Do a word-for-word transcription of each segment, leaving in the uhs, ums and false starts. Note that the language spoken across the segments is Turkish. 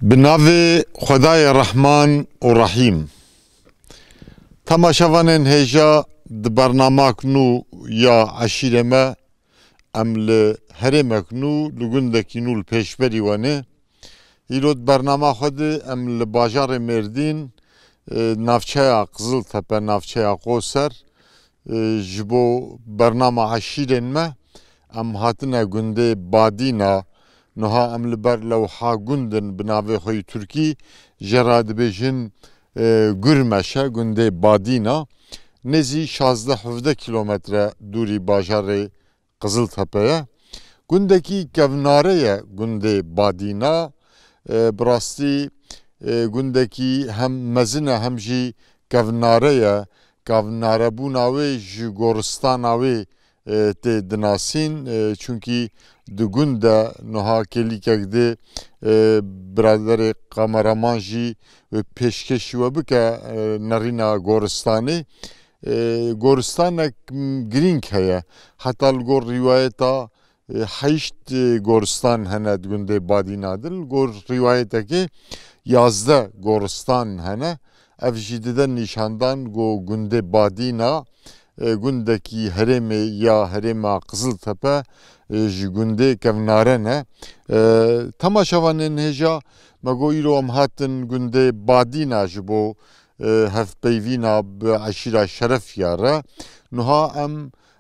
بناوی خدای رحمان و رحیم تماشاوانین هجا د برنامه کنو یا عشیره ما ام لحرم کنو لگندکی نو الپیشبری وانه ایرود برنامه خود ام لباجار مردین نافچه قزل تپه نافچه قوسر جبو برنامه عشیرین ما ام هاتنه گنده بادینا نها ام لبر لوحا گندن بناوی خوی ترکی جراد بیجن گرمشه گنده بادینا نزی شازده هفده کیلومتره دوری باجار قزل تپه گندکی گوناره گنده بادینا براستی گندکی هم مزنه هم جی گوناره گوناره بوناوی جی گورستاناوی ته دناسین چونکی دگونده نها کلیکک ده برادر قمرمان جی پیشکشی و بکه نرینا گورستانی گورستان گرینگ هیا حتی الگور روایتا هشت گورستان هنه دگونده بادینا دل گور روایتا که یازده گورستان هنه اف جیده نشاندان گو گونده بادینا گندکی هرم یا هرم قزل تپه گنده کوناره نه تماشاوانین هجا مگوی رو ام هاتن گنده بادینا جبو هف پیوینا به عشیره شرف یاره نها ام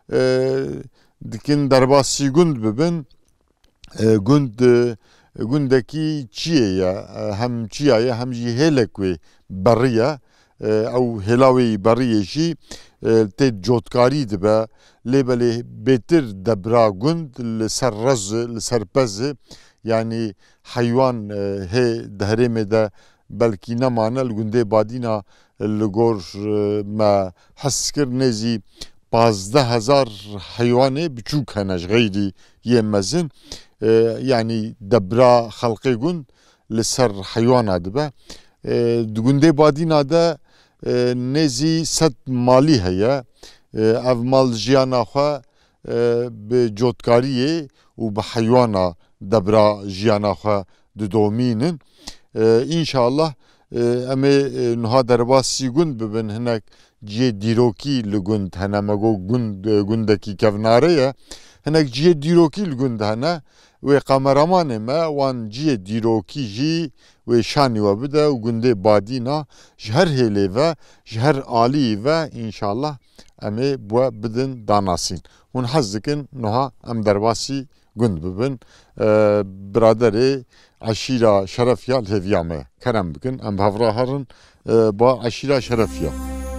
دکن درباسی گند ببین گند گندکی چیه یا هم چیه یا هم جی هلکوی بریه او هلاوی بریه جی ته جوتکاری دبه لیبله بهتر دبرا گند لسر رز لسر پز yani hayvan he dehremede belki ne manel günde badina lgor ma haskir nezi bazda hazar hayvanı biçuk henaj gayri yemezin yani debra halkı gün lsar hayvan adıbe günde badina da nezi set mali heye ev mal jiyana xwe bi cotkariye û bi heywana debra jiyana xwe didomînin înşallah em ê niha derbasî gund bibin hinek ciyê dîrokî li gund hene me got gund gundekî kevnare ye hinek ciyê dîrokî li gund hene wê kameramanê me wan ciyê dîrokî jî wê şanî we bide û gundê badîna ji her hêlê ve ji her aliyê ve înşallah em ê we bidin danasîn hûn hez dikin niha em derbasî gund bibin biraderê eşîra şeref ya li hêviya me kerem bikin em bi hevra herin ba eşîra şeref ya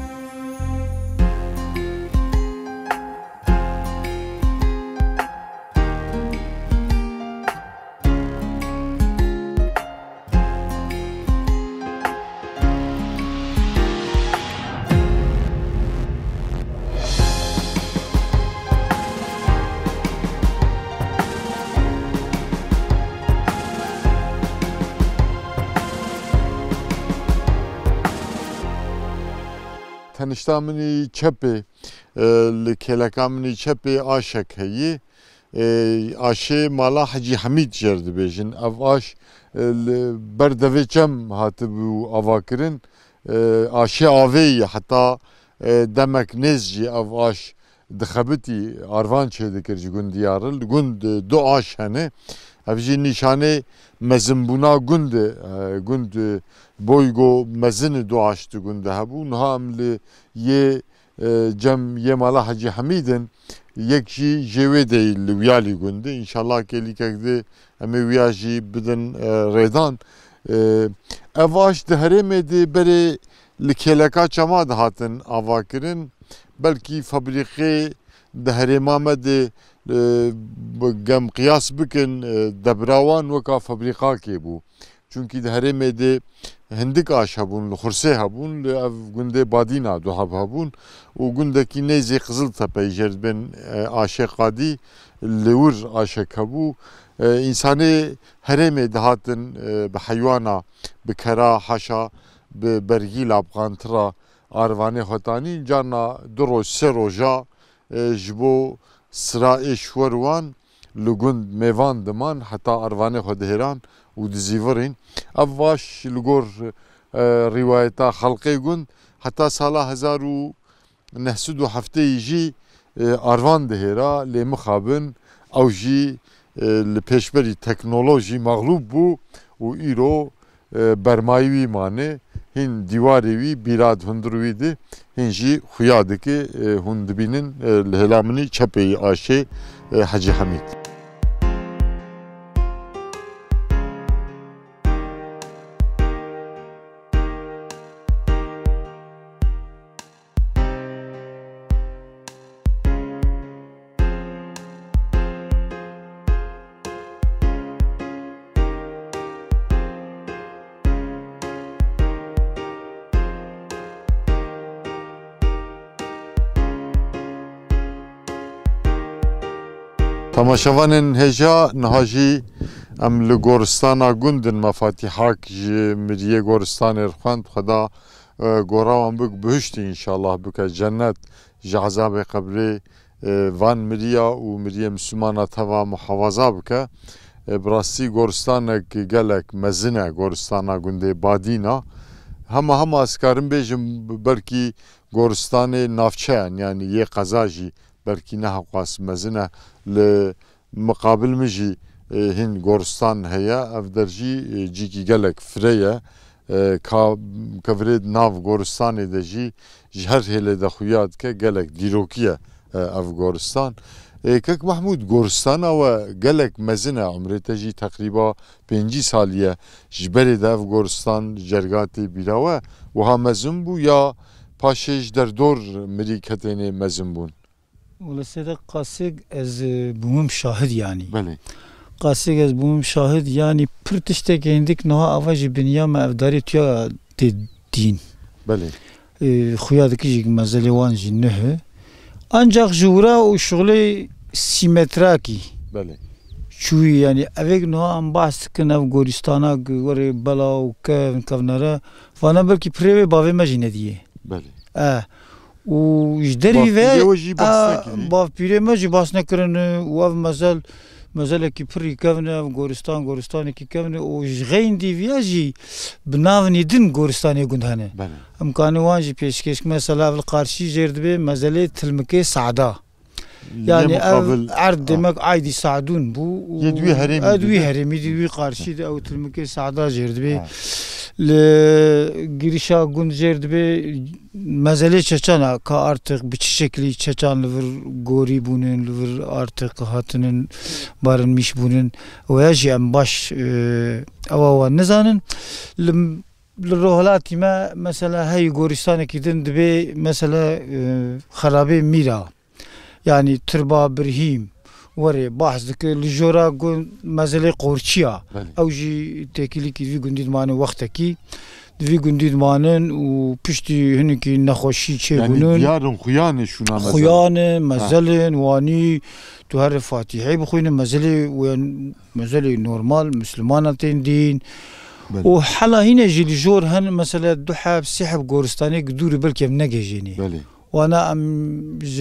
Tanışta mini çepi, keleka mini çepi aşek heyi, aşe mala Hacı Hamid jerdi bejin, av aş berdeve çem hatı bu avakirin, aşe aveyi hatta demek nezci av aş dixebiti arvan çedikir gund diyarıl, gund du aş hene, evci nişane mezimbuna gund, gund boygo mezini duaştı günde habu nahamli ye cem ye mala Hacı Hamid'in yekşi jeve değil viyali günde inşallah kelikekde eme viyaji bidin redan evaş dehremedi beri likeleka çama dahatın avakirin belki fabrike dehremamedi gem kıyas bikin debrawan veka fabrika ki bu çünkü dehremedi هندک آش هبون لخرسه هبون اف گنده بادینا دو هب هبون و گنده کی نیزی قزل تپه جرد بین آشه قادی لور آشه کبو انسانی هرم دهاتن به حیوانا به کرا حشا به برگی لابغانترا آروانه خطانی جانا دو روز سه روزا جبو سرا اشوروان لگند میوان دمان حتی آروانه خود هران و دزیورین افواش لگور روایتا خلقی گند حتی سال هزار و نهصد و هفته یجی آروان دهیرا لی مخابن او جی لپیشبری تکنولوژی مغلوب بو و ایرو برمایوی مانه هین دیواری وی بیراد هندروی دی هین جی خیاده که هندبینن الهلامنی چپی آشه حجی حمید تماشاوانن هجا نهاجی ام لگورستانا گندن مفاتیحاک مریه گورستان رخوند خدا گوراوان بک بهشتی انشالله بک جنت جعذاب قبری وان مریا و مریه مسلمانا توا محافظه بک براستی گورستانک گلک مزنه گورستانا گنده بادینا هما هما اسکارم بیجم بلکی گورستان نافچه yani یه قزاجی belki ne hakas mezine le mukabil miji hin gorstan heye evderji ciki gelek freye ka kavred nav gorstan edeji her hele de xuyad ke gelek dirokiye ev gorstan kek Mahmud gorstan ve gelek mezine umreteji takriba penci saliye jberi de ev gorstan cergati bilave ve ha mezun bu ya paşej derdor meriketeni mezun bun ولی سید قاصد از بوم شاهد یعنی بله قاصد از بوم شاهد یعنی پرتشته که اندیک نه آواج دنیا ما افداری توی دین بله خویاد کی جگ مزلی وان جنه ancak جورا و شغل سیمتراکی بله چوی یعنی اوگ نه ام باس کنه گورستانا گوری بلا و کن کونره وانا بلکی پریوی باوی مجینه دیه بله اه و جدری و باف پیره مجی باس نکرن و اف مزل مزل کی پری کونه گورستان گورستان کی کونه و جغین دی ویاجی بناونی دن گورستانی گندهنه امکانه وانجی پیشکش مثلا القارشی جردبه مزله تلمکه سعدا yani ard demek aydi saadun bu yedvi haremi advi haremi yedvi karşı da o tülmüke saada jerdbe le girişa gund jerdbe mezele çeçana ka artık bir şekli çeçan lır gori bunun lır artık hatının barınmış bunun ve yaşayan baş ava nizanın الرهلات ما مثلا هاي غورستان كيدن دبي مثلا خرابي ميرا yani tırba birhim vare bahsdaki ljora gun mazale qorçiya avji tekili ki vi gundid mane vaqtaki vi gundid manen u pişti hinki nakhoshi çebunun yani diyarın khuyane şuna mazale khuyane mazalen vani tu her fatihi bkhuyne mazale ve mazale normal müslümanatın din و حالا هنا جيل جور هن مثلا دحاب سحب غورستاني قدوري بلكي منجيني وانا ام ج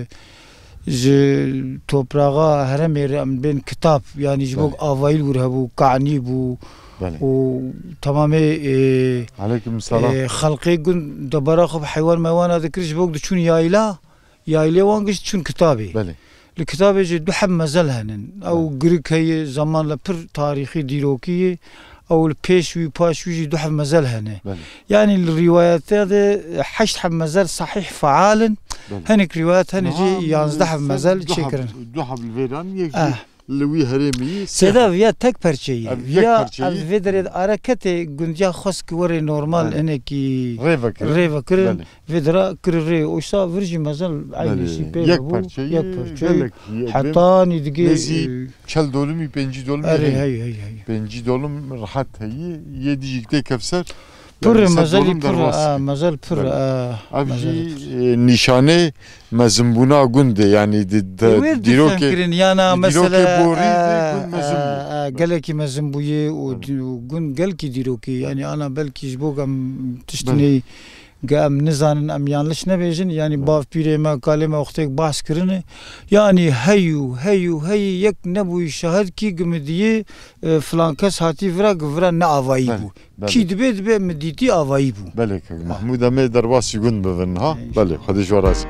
ج توبراغا هرمير ام بين كتاب يعني جبوك افايل ورهبو كعني بو و تمامي عليكم السلام خلقي قن دبراخ حيوان ميوان هذا كرش بوك تشون يايلا يايلا وانقش تشون كتابي بله الكتاب يجي دحب مازال هنن او غريك هي زمان لبر تاريخي ديروكي او البيشوي باشوي دحب مازال هنا يعني الروايات هذا حشت حب مازال صحيح فعالا هنك روايات هنا جي يعني دحب مازال شكرا دحب الفيران يجي لوي هرمي سيدا فيا تك برشي فيا الفيدر حركته غنجا خسك وري نورمال انكي ريفكر ريفكر فيدرا كرري وشا فرجي مازال عيني شي يك برشي يك برشي حتى ندقي çel dolum penci dolum هي هي هي penci dolum rahat هي yedicikte kefser pır mazali pır mazal pır avji nişane mezmbuna gunde yani diroke yana mesela geleki mezmbuye o gun gelki diroke yani ana belki jbogam tiştini Gam nizanin em yanlış nebejin yani bav pirema kalema oxtek bahs kirine yani heyu heyu hey yek nebu şahid ki gümediye falan kes hati vira gvira ne avayı bu ki dibe dibe mediti avayı bu. Bele Mahmud ame derbasi gün bevin ha bele hadi jwaras.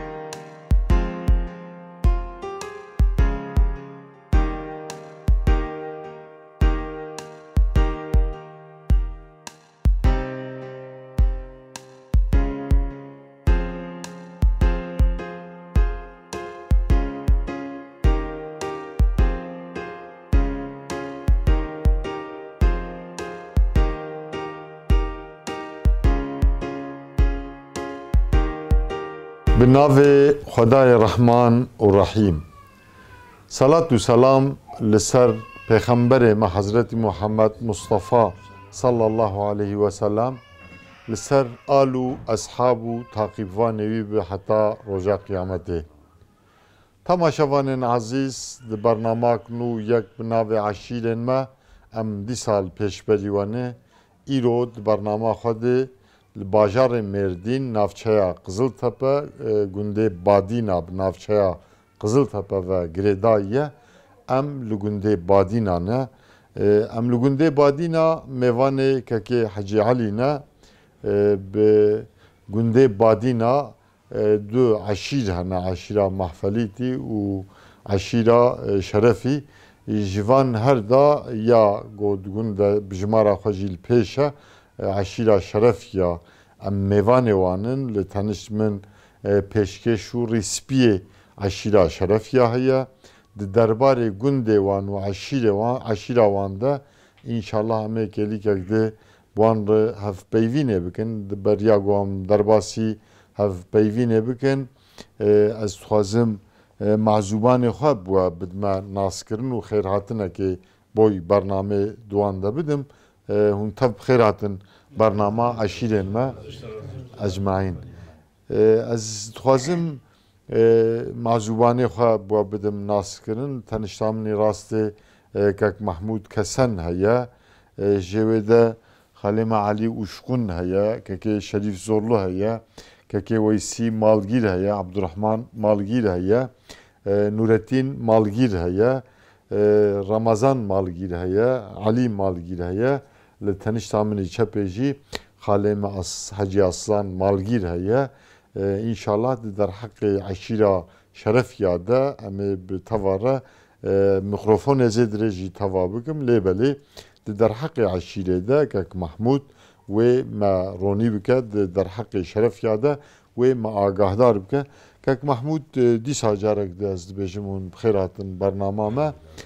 بناوی خدای رحمان و رحیم صلات و سلام لسر پیغمبر ما حضرت محمد مصطفى صلی الله علیه و سلم لسر آلو اصحابو تاقیبوانوی به حتی رجا قیامته تماشاوان عزیز د برنامه نو یک بناوی عشیرن ما ام دی سال پیش بریوانه ایرو د برنامه خود باجار مردین نافچیا قزلتپه گنده بادینا نافچیا قزلتپه و گریدایه ام لگنده بادینا نه ام لگنده بادینا میوانه که حجی علی نه به گنده بادینا دو عشیر هنه عشیره محفلیتی و عشیره شرفی جوان هر دا یا گود گنده بجمارا خجیل پیشه عشیره شرف یا ام میوان وانن لتنش من پیشکش و ریسپیه عشیره شرف یا هیا د دربار گنده وان و عشیره وان عشیره وان ده انشالله همه کلی که وان رو هف پیوینه بکن بریا گوام درباسی هف پیوینه بکن از خوازم معزوبان خواب و بدما ناس کرن و خیر هاتنه که بوی برنامه دوان ده بدم هون تب خیر هاتن برنامه عشیرین ما اجمعین از خوازم معزوبان خواب و بدم ناس کرن تنشتامنی راست کک محمود کسن هیا جویده خالم علی اشکون هیا که شریف زورلو هیا که ویسی مالگیر هیا عبدالرحمن مالگیر هیا نورالدین مالگیر هیا رمضان مالگیر هیا علی مالگیر هیا لتنشتامنی چپیجی خالم حجی اصلان مالگیر هیا انشالله در حق عشیره شرف یاده امی بتواره میکروفون زد رجی توابکم لیبلی در حق عشیره ده که محمود و ما رونی بکد در حق شرف یاده و ما آگاهدار بکد که محمود دی ساجارک ده از بجمون بخیراتن برنامه ما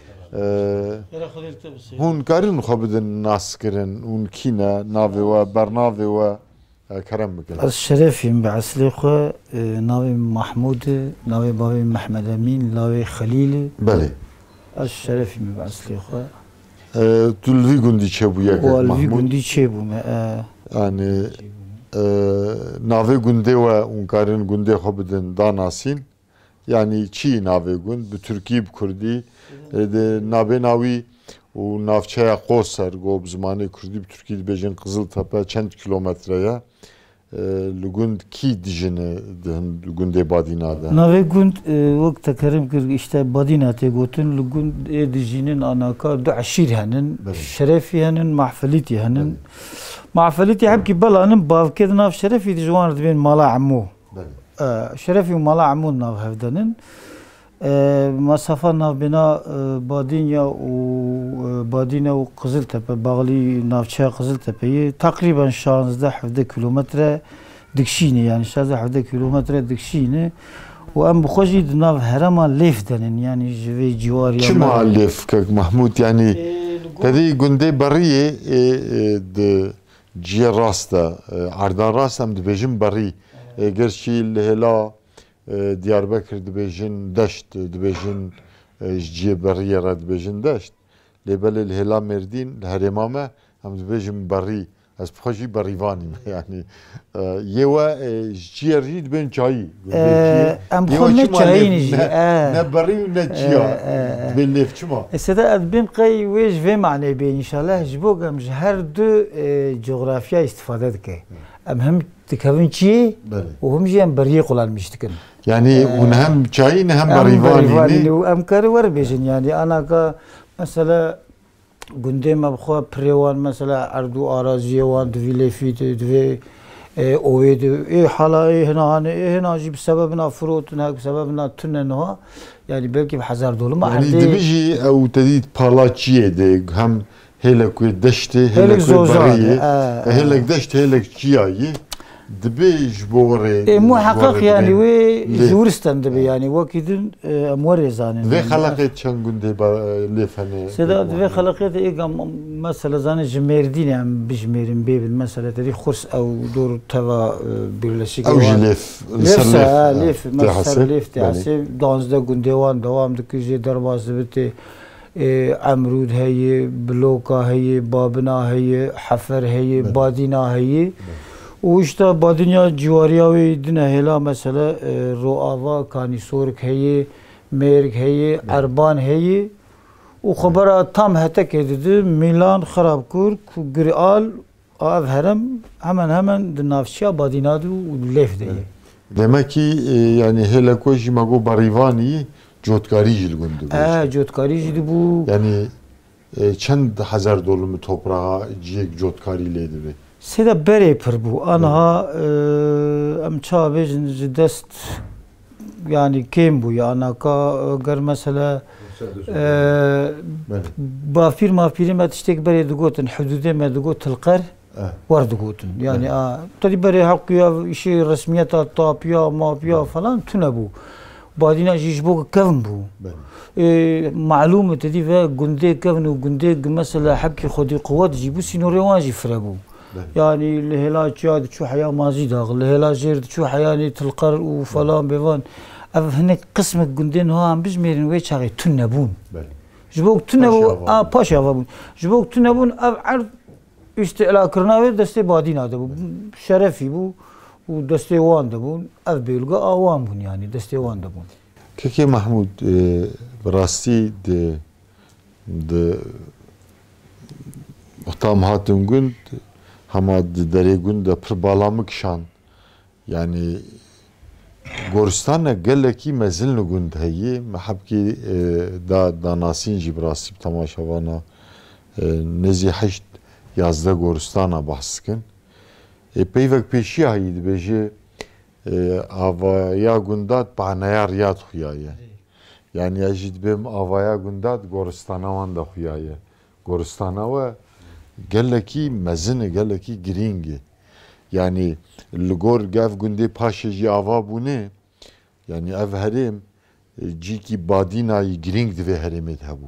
هون کارن خوابدن ناس کرن اون کینا ناوی و برناوی و کرم بکن از شرفیم به اصلی خو ناوی محمود ناوی بابی محمد امین ناوی خلیل بله از شرفیم به اصلی خو تلوی گندی چه بو یک محمود والوی گندی چه بو yani nave günde ve unkarın günde خوابدن داناسین yani çi nave gün bu Türkiye Kurdi de nave navi و navçaya Qosar gob zamanı Kurdi Türkiye bejin Kızıltepe çend kilometreye lugund ki dijine günde badinada nave gund vakt tekerim kır işte badinate gotun lugund dijinin anaka du aşir hanin şerefi hanin mahfaliti hanin mahfaliti habki balanın bavked nav şerefi dijwan dibin mala ammu شرفي ومالا عمود ناف هفدنن مسافة ناف بنا بادينيا وبادينيا وقزلتبه باغلي نافشا قزلتبه تقريبا شانزده حفده كيلومتر دكشيني يعني شانزده حفده كيلومتر دكشيني وام بخوجي ناف هرما ليف دنن يعني جوي جوار شو مع ليف كك محمود يعني تدي قندي بريه د جي راستا عردان راستا ام دبيجن بري گرچی لهلا دیاربکر دبیجن دشت دبیجن جیبریه را دبیجن دشت لبل لهلا مردین هرمامه هم دبیجن بری از بخوشی بریوانیم یعنی یه و جیری دبین چایی ام خون نه چایی نیجی نه بری و نه چیا دبین لیف چما استدا ادبین قی ویج و معنی بین انشالله جبوگم هر دو جغرافیا استفاده دکه ام هم dikevin çiğ بله و هم جيان بريه قلال مشتكن يعني اون هم چاين هم هم بريفاني بريفاني و ام كار ور بيجن يعني انا كا مثلا گنده ما بخوا پریوان مثلا اردو آرازی وان دوی لفیت دوی اوید ای حالا ای هنا ای هنا جی بسبب نا فروت نا بسبب نا تن نها يعني belki bir hazar dolu ma يعني دبيجي او تديد بالاتشيه دي هم هيلك دشتي هيلك هيلك بريه هيلك دشت هيلك چياي دبيج بوري e muhakkak yani ve juristen debe yani vakidin amwar zanen ve خلقت چن گنده با لفنه سدا ve خلقت egam mesela zane jmerdin yani bijmerin bebin mesela dedi khurs او dor tava birleşik او جلف lef lef mesela lef tasi danzda gundewan devam dikije derbazı biti عمرود هي بلوكا هي بابنا هي حفر هي بادينا هي وشتا بادنيا جوارياوي دنا هلا مثلا روآوا كانيسورك هي ميرك هي عربان هي وخبرها tam هتك dedi ميلان خراب كور قريال av herem hemen hemen dinavşya badinadu lef diye. Demek ki yani hele koji mago barivani cotkari jil gundu. Ee cotkari jil bu. Yani çend hazar dolumu toprağa ciyek cotkari leydi be. Seda bere pır bu. Anha em çabejin dest yani kim bu ya anaka gar mesela bafir mafiri met iştek bere dugotin hudude med dugot القر ورد قوتن يعني اه تدي بري حق يا شيء رسميات الطاب يا ما يا فلان تنبو بعدين يجيبوك كفن بو إيه معلومه تدي في جندي كفن وجندي مثلا حكي خدي قوات جيبو سينوريوان جي فرابو يعني الهلا جاد شو حياه مازي داغ الهلا جير شو حياني تلقر وفلان بيفان اف هناك قسم جندين هو عم بجميرن وي شاغي تنبون جيبوك تنبو اه باشا بون جيبوك تنبون اب عرض İstila kırna ve deste badina da bu şerefi bu bu deste wan da bu ev belga awan bun yani deste wan da bu. Keke Mahmud rasti de de tam hatun gün hamad dere gün de pırbalamık şan yani Goristan'a geleki mezilni gün heyi mehabki da danasin jibrasib tamaşavana nezi haşt yazda Goristan'a baskın. E peyvek peşi haydi beji avaya gündat panayar yat huyaya. Yani yajid bim avaya gündat Goristan'a vanda huyaya. Goristan'a ve gelleki mezini gelleki giringi. Yani lgor gav günde paşeji ava bu ne? Yani ev herim ciki badinayı giring dive herimet habu.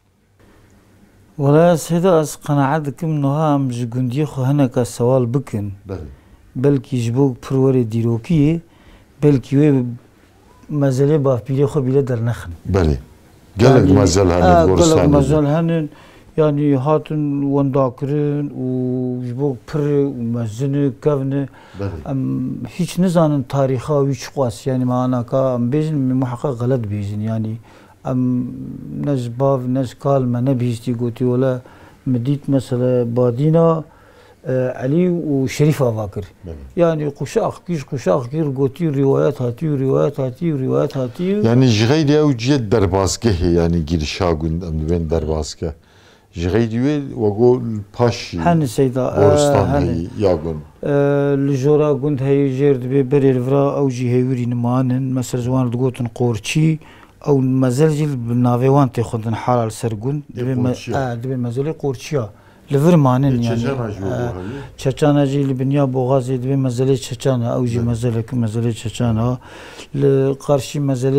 والله سيدا أس قناعتك منها مش جندي خو هنا كسوال بكن بلكي جبوك بروري ديروكي بلكي وي مازال باف بيلي خو بيلا در نخن بله قالك مازال هنن قالك مازال هنن يعني هاتن ونداكرن وجبوك بر ومزن كفن ام هيç نزانن تاريخا ويش قواس يعني معنا كا ام بيجن محقق غلط بيجن يعني ام نج باف نج قال ما نبيشتي قوتي ولا مديت مثلا بادينا علي وشريف افاكر يعني قشاق كيش قشاق كير قوتي روايات هاتي وروايات هاتي وروايات هاتي يعني جغيدي او جيت درباسكه يعني جيرشا قند ام وين درباسكه جغيدي وقول باشي هن سيدا غورستان هي ياغون الجورا قند هي جيرد ببرير فرا او جي هيوري نمانن مثلا زوان دقوتن قورشي او مازال بالنافيوان تاخذن حال سرقون دبي اه دبي مازال قورشيا لفرمانن يعني تشاچانا جي لبنيا بوغازي دبي مازال تشاچانا او جي مازال مازال تشاچانا لقرشي مازال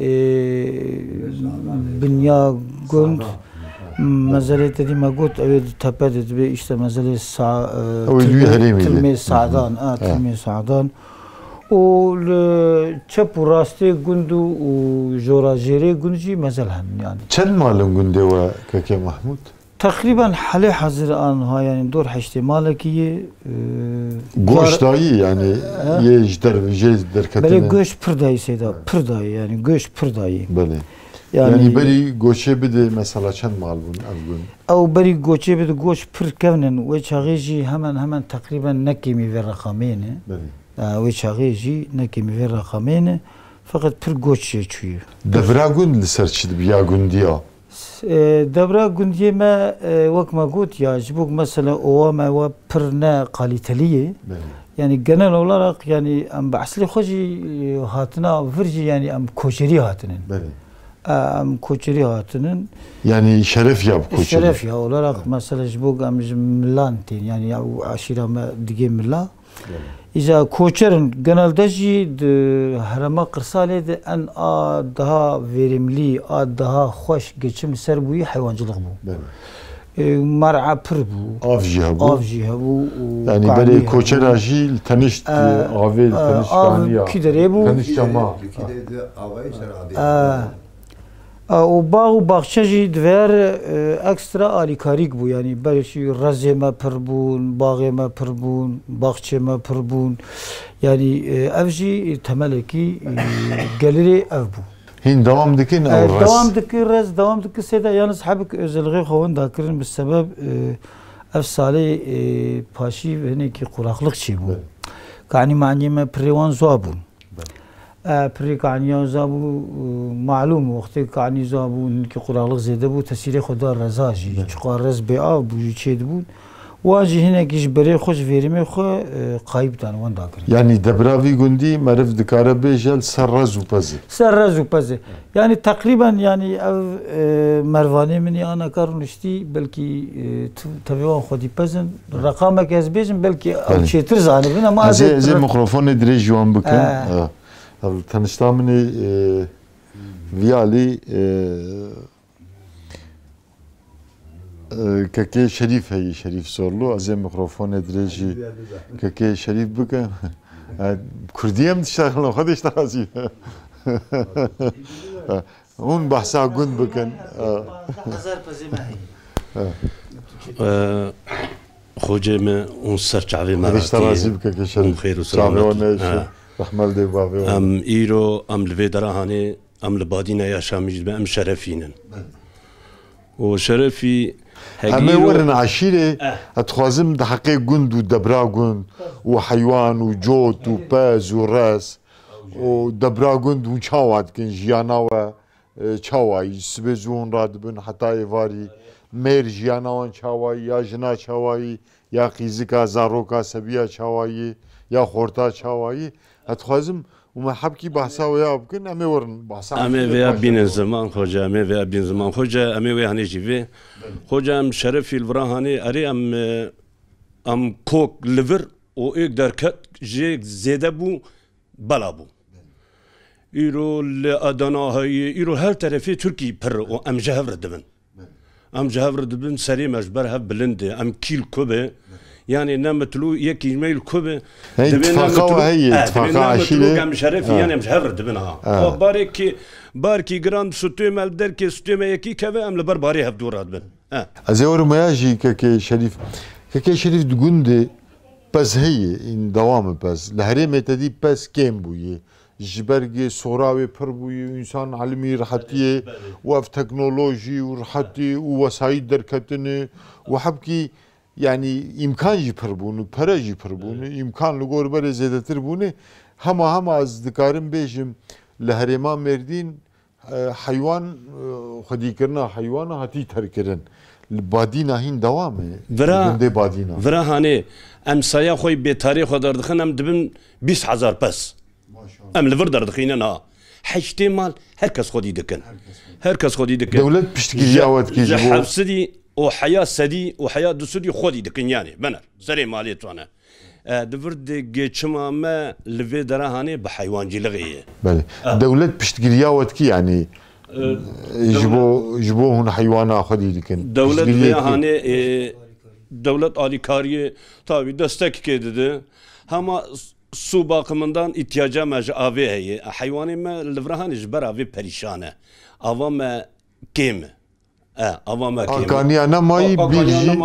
بنيا قند مازال تدي ما قلت او تبد دبي işte مازال سا تلمي سعدان اه تلمي سعدان والشاب وراستي قندو وجوراجيري قندجي مازال هن يعني. كم مالن قندي وكاكي محمود؟ تقريبا حالي حاضر ان ها يعني دور حشتي مالكيه قوش داي يعني يجدر جيز دركتنا بله قوش پرداي سيدا پرداي يعني قوش پرداي بله Yani, yani beri göçe bide mesela çend mal bun avgun. Ew beri göçe bide göç pir kevnin ve çağıcı hemen hemen takriben nekimi ve rakamene. Beri. Ve çağıcı nekimi ve rakamene. Fakat pir göçe çuyu. Devra gün liserçid biya gündiya. Devra gündiye me vakma gut ya jibuk mesela ova me ve pir ne kaliteliye. Yani genel olarak yani am asli hoji hatına virji yani am koçeri hatının. Beri. Am koçeri hatının. Yani şeref ya koçeri. Şeref ya olarak evet. Mesela jibuk am millantin yani ya aşira me dige milla. İza koçerin genelde ji harama kırsale de en a daha verimli, a daha hoş geçim ser bu hayvancılık bu. Beri. مرعى بربو avcı bu. avcı bu yani böyle koçer ajil tanıştı avel tanışkan ya tanışcama o bağ bahçeci dver ekstra alikarik bu yani belki razeme perbun bağeme perbun bahçeme perbun yani avcı temeleki geliri ev bu هين دوام دكين أو الرز؟ دوام دكين الرز دوام دكين سيدا يعني صحابك زلغي خوان ذاكرين بالسبب أفصالي باشي هني كي قراقلق شي بو كعني معني ما بريوان زابون بري كعني زابو معلوم وقت كعني زابو كي قراقلق زيدا بو تسيري خدا رزاجي شقا رز بيعا بو يشيد بو واجي هنا كيش بري خوش فيرمي خو قايب تان وان داكرين يعني دبراوي قندي معرف دكارة بيجال سرز وبزي سرز وبزي يعني تقريبا يعني مرواني مني انا كارنشتي بلكي تبيوان خودي بزن رقمك از بيجن بلكي او شيتر زاني بنا ما زي زي ميكروفون دري جوان بكن اه تنشتامني فيالي كاكي شريف هي شريف سورلو ازي ميكروفون دريجي كاكي شريف بك كردية متشتغل خدش ترازي هون بحثا قند بكن خوجي ما اون سرچ عوي مراتي خدش ترازي بك كاكي شريف خير وسلامة رحمة الله بابي ام ايرو ام الفيدرا هاني ام البادينا يا شاميج ام شرفينن وشرفي أما ورن عشيرة أتخوازم ده حقيق جند ودبرا جند وحيوان وجوت وباز وراس ودبرا جند وشاوات كن جيانا و شاواي سبزون رادبن حتى يفاري مير جيانا وان شاواي يا جنا شاواي يا قيزكا زاروكا سبيا شاواي يا خورتا شاواي أتخوازم وما حبكي بحثا ويا بكن أمي ورن بحثا أمي ويا بين الزمان خوجا أمي ويا بين الزمان خوجا أمي ويا هني جيفي خوجا أم شرفي الفراهاني أري أم أم كوك ليفر و إقدر كت جي زيادة بو بلا بو إيرو لأدانا هاي إيرو هر طرفي تركي بر و أم جهفر دبن أم جهفر دبن سري مجبر هب بلند أم كيل كوبه يعني نمتلو يكي ميل كوبه اتفاقا هي اتفاقا عشيرة كم شرفي يعني مش هفرد بنها باركي باركي جراند ستو مال دركي ستو ما يكي كذا أم لبر باري هفدورات بن أزور ما يجي ككي شريف ككي شريف تقولي بس هي إن دوام بس الهرمة تدي بس كم بويه جبرجي صوراوي بربوي إنسان علمي رحتيه وف تكنولوجي ورحتي ووسائل دركتني وحبكي يعني إمكان يبربونه para يبربونه إمكان لغور بره زيادة تربونه هما هما از ذكرم بيجم لهرما مردين حيوان خدي كرنا حيوان هاتي تركرن البادينا هين دوامه فرا بادينا فرا هاني ام سايا خوي بتاريخ ودار دخن ام دبن بيس هزار بس ام لفر دار دخينا حشتي مال هركس خدي دكن هركس خدي دكن دولت بشتكي كيجي حبسدي وحياة سدي وحياة دسودي خودي دكن يعني بنا سري ماليت وانا دفرد جيتشما ما لفي دراهاني بحيوان جلغيه بله دولت بشتكي كي يعني يجبو يجبو هون حيوانا خدي دكن دولت هاني دولت آلیکاریه tabi destek kedi ama su bakımından ihtiyaca mec avê heye haywanê me li virahanê ji ber avê perîşan e ava me kêm e ava me kêm akaniya nemayî bir jî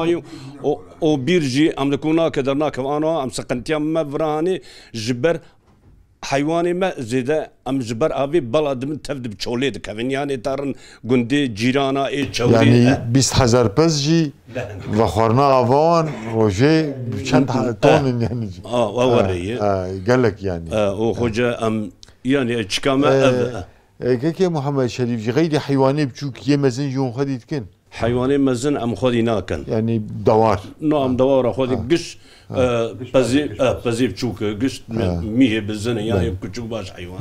o bir jî em li ku nake dernake ana em seqintiya me virahanê ji ber حيواني ما زيدا ام جبر ابي بلد من تفد بشوليد كفن يعني تارن قندي جيرانا اي تشولي يعني بیست هزار پس جی و خورنا آوان روژه چند تون يعني جي. اه ووري اه قال لك يعني اه وخوجا ام يعني اشكاما اه كيك يا محمد شريف جي غير حيواني بتشوك يمزن جون خديت كن حيواني مزن ام خودي ناكن يعني دوار نعم دوار خودي قش بزي بزي بتشوك قش ميه بالزنه يعني كتشوك باش حيوان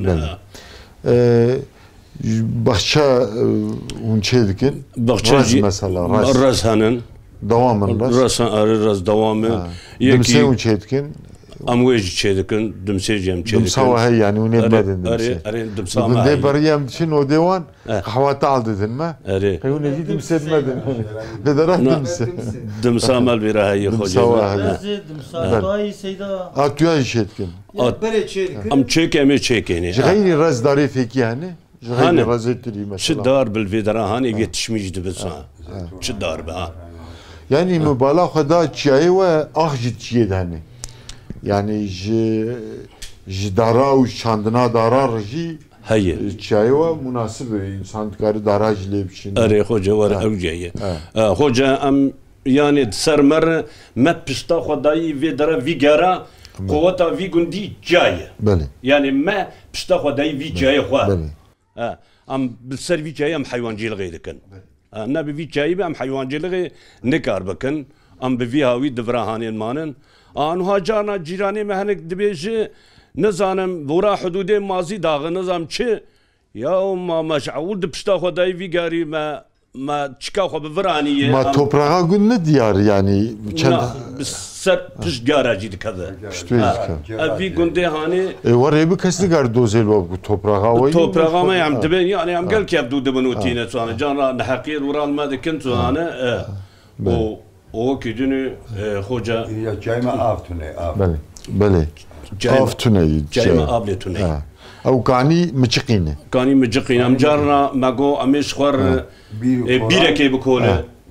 بخشا اون چه دکن بخشا مثلا راس هنن دوام راس راس دوام دمسه اون چه دکن امويج تشيدكن دمسيجيم تشيدكن دمساوا هي يعني ونيت بدن اري اري دمسا ما هي بريام شنو ديوان قهوه عالدتن ما اري قيون يجي دمسه مدن بدرا دمسه دمسا مال بيرا هي خوجه دمسا طاي سيدا اتيا شيدكن بري تشيدكن ام تشيك ام تشيكيني غير راس داري فيك يعني غير رازتري مثلا شدار بالفيدرا هاني يتشميج دبسا شدار بها يعني مبالغه خدا تشاي و اخجت تشيد هني يعني ج جدارا و شاندنا دارا رجي هي تشايوا مناسب انسان كاري داراج ليبشين اري خوجه ور اوجيه خوجه ام يعني سرمر ما بشتا خداي فيدرا فيغارا قوتا في غندي جاي بله يعني ما بشتا خداي في جاي خو بله اه ام بالسر في جاي ام حيوان جيل غيركن انا بفي جاي ام حيوان جيل غي نكار بكن ام بفي هاوي دفراهاني مانن آنها جانا جیرانی مهنک دبیجی نزانم ورا حدود مازی داغ نظام چه یا ما مشعول دبشتا خدای ویگاری ما ما چکا خو بفرانیه ما toprağa gün ne diyar yani چند سر پش گاراجی دکده اوی گنده هانی e var ebi kesli gar dozel bu toprağa vay toprağa ما yam dibin yani yam gel ki abdu dibin utine sonra cana nahqir vural ma dikin sonra o o küdünü hoca ya cayma avtune av بله بله avtune cayma avletune او kani mıçıkine kani mıcıkine amcarna mago ameş khwar bireke bikole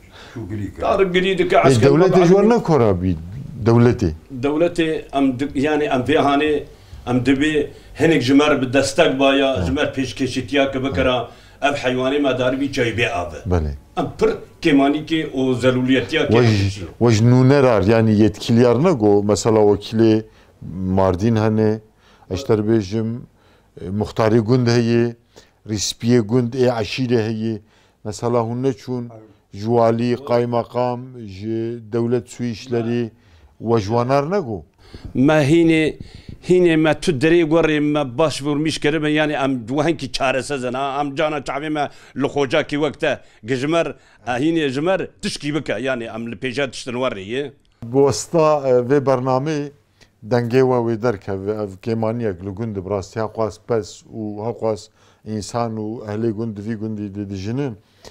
tarık giridik asker devlet jwarna korabi devleti devleti am yani am fihani am dibi henek jmar bidestek baya jmar peşkeşitiya kebekara ev hayvani ma darbi caybe abi بله ام پر kemani ki o zeluliyetiya ki وج نونرار yani yetkililerine go mesela vakili Mardin hani eşter bejim muhtari gund heye rispiye gund e aşire heye mesela hunne çun jwali kaymakam devlet su işleri vajvanar ne go ما هینه هینه ما تو دری گوری ما باش ورمیش کرده یعنی ام دوهن کی چاره سزنا ام جانا تعبی ما لخوجا کی وقته گجمر هینه جمر تشکی بکه یعنی ام لپیجات تشتن وریه بوستا ve برنامه denge ve derke ve kemaniyak lugund brasti haqas pes u haqas insan u ehli gund vi gundi dedijinin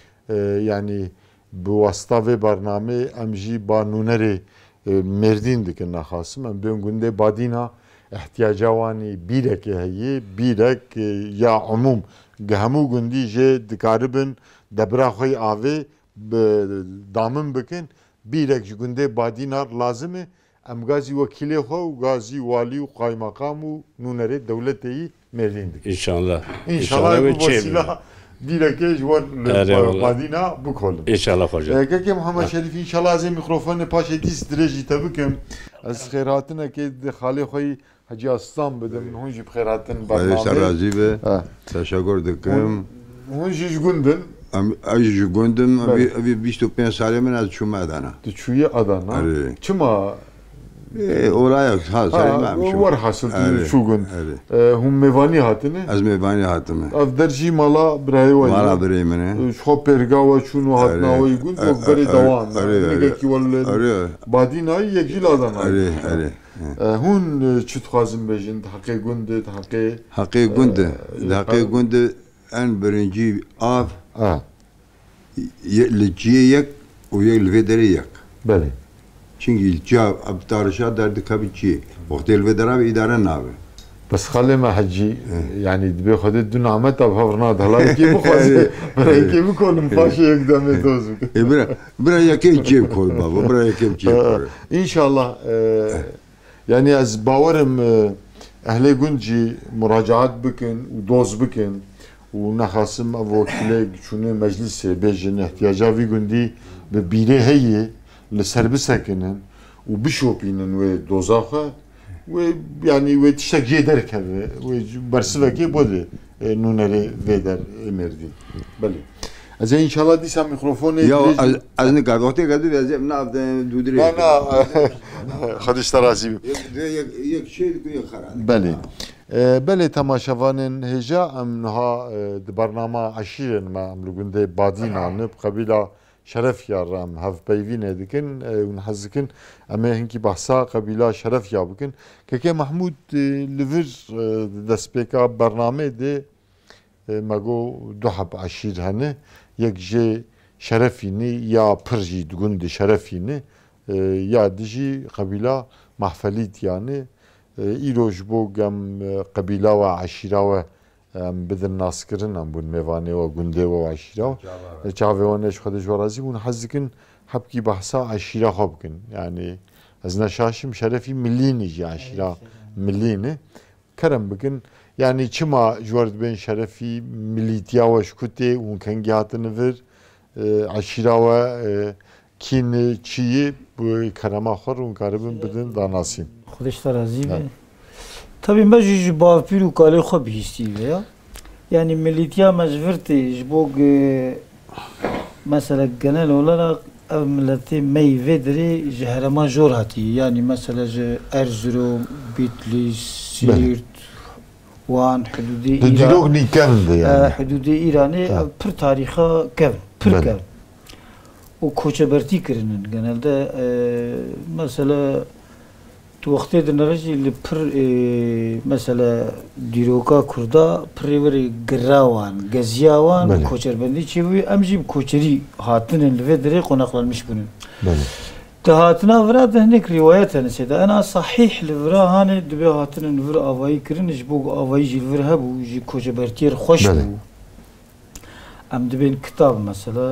yani bu vasta ve barname amji banuneri merdin dikin naxasım em dön günde badina ihtiyacawani birek heye birek ya umum gehemu gündi je dikaribin debra xoy ave damın bikin birek günde badinar lazım em gazi vekili xo gazi vali u kaymakam u nunere devleti merdin dik inşallah inşallah bu vasila birek jwar badina bu kolum inşallah hoca Keke Muhammed Şerif inşallah az mikrofonu paşa dis derece tabikim az khairatına ki khali xoy Hacı Aslan bedim hunji khairatın barname Sarazi be teşekkür ederim hunji gündün ay gündüm abi بیست و پنج ساله من از چوم Adana Çuya Adana çuma oraya hasıl var hasıl şu gün hum mevani hatine az mevani hatime av derji mala braywa mala braymene şu pergawa şunu hatna o gün o beri devam nege ki wal badina yekil Adana ari ari hun çutxazım bejin haqqi günde haqqi haqqi günde haqqi günde en birinci av yek o yek Beli çünkü ilçe abtarışa derdi kabiçi otel ve darabi idare nabe بس خلي ما حجي يعني دبي خدت دون عمت بفرنا دهلا كيف خوازي برا كيف كل مفاشي يقدم يدوز برا برا يكيف جيب كل بابا برا يكيف جيب ان شاء الله يعني از باورم اهل گونجی مراجعات بکن و دوز بکن و نخاسم اوکیله چونه مجلس بیجن احتیاجا وی گوندی به بیره هیه لسر بسکنن و بشوپینن و دوزاخه و yani ve tiştek jeder keve ve bersiveki bode nunere veder emerdi. Beli. Az inşallah disa mikrofonu Ya az ne kadar vakti kadar yazayım ne yaptın dudure. Na na. Hadis tarazi. Yek şey yek haran. Beli. Beli tamaşavanın heja amha barnama aşiren ma amlugunde badin anıp kabila şeref yarram hav peyvin edikin un hazkin ama hinki bahsa kabila şeref yabikin keke Mahmud livir despeka barname de mago duhab aşir hani yek je şerefini ya pırji dugundi şerefini ya diji kabila mahfelit yani İroj bu gam kabila ve aşira ve بدن ناسکرین هم بون میوانه و گنده و عشیره و چاویانش خودش ورازی بون حزکن حبکی بحثا عشیره خوب کن یعنی از نشاشم شرفی ملینی جی عشیره ملینه کرم بکن یعنی چما جورد بین شرفی ملیتیا و شکوته اون کنگی هاتن ور عشیره و کین چیه bu karama xor un karibin bidin danasın. خودش رازی به. Tabii mecbur bavpir u kale xo bihisti veya. Yani militiya mecburti jbog mesela genel olarak ev milleti meyvediri jehrema jor hati. Yani mesela Erzurum, Bitlis, Siirt, Van, hududi İran. Dilok ni kevindi yani. Hududi İran'ı pır tariha kevin, pır kevin. O koçeberti kirinin genelde mesela وقتی دنرجی لپر مثلا دیروکا کردا پریوری گراوان گزیاوان کوچر بندی چی وی امجیم کوچری هاتن لفدری قناقلانmış bunun. تهاتنا ورا دهنك روايات نسيدا انا صحيح لورا هاني دبي هاتن ور اوای کرن جبو اوای جی ور هبو جی کوچبرتیر خوش بو ام دبین کتاب مثلا